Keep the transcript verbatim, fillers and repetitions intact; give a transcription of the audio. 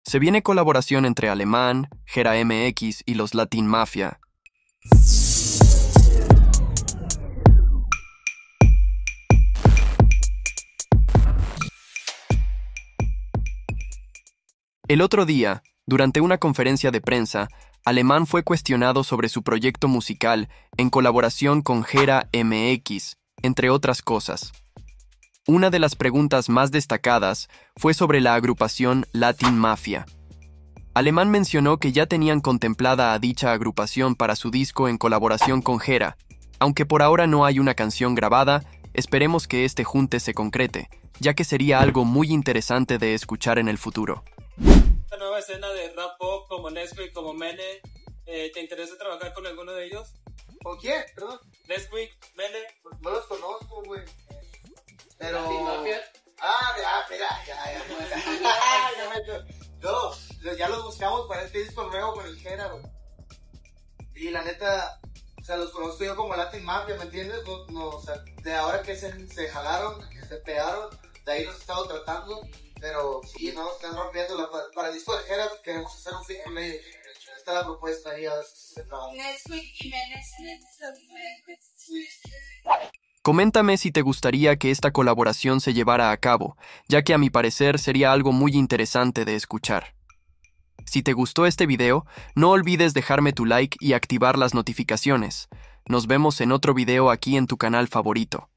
Se viene colaboración entre Alemán, Gera M X y los Latin Mafia. El otro día, durante una conferencia de prensa, Alemán fue cuestionado sobre su proyecto musical en colaboración con Gera M X, entre otras cosas. Una de las preguntas más destacadas fue sobre la agrupación Latin Mafia. Alemán mencionó que ya tenían contemplada a dicha agrupación para su disco en colaboración con Gera. Aunque por ahora no hay una canción grabada, esperemos que este junte se concrete, ya que sería algo muy interesante de escuchar en el futuro. La nueva escena de rap pop como Nesquik, como Mene, eh, ¿te interesa trabajar con alguno de ellos? ¿Con quién? Perdón. Nesquik, Mene. Pues no los conozco, güey. Pero... ¿Latin Mafia? Ah, ya, mira, ya, ya. ya no, ya los buscamos para este disco nuevo con el Gera, güey. Y la neta, o sea, los conozco yo como Latin Mafia, ¿me entiendes? No, no, o sea, de ahora que se, se jalaron, que se pegaron, de ahí los he estado tratando. Pero sí, no, están rompiendo la, para el disco de Gera, queremos hacer un fit con ellos. Está la propuesta ahí, a ver si se trabaja. Coméntame si te gustaría que esta colaboración se llevara a cabo, ya que a mi parecer sería algo muy interesante de escuchar. Si te gustó este video, no olvides dejarme tu like y activar las notificaciones. Nos vemos en otro video aquí en tu canal favorito.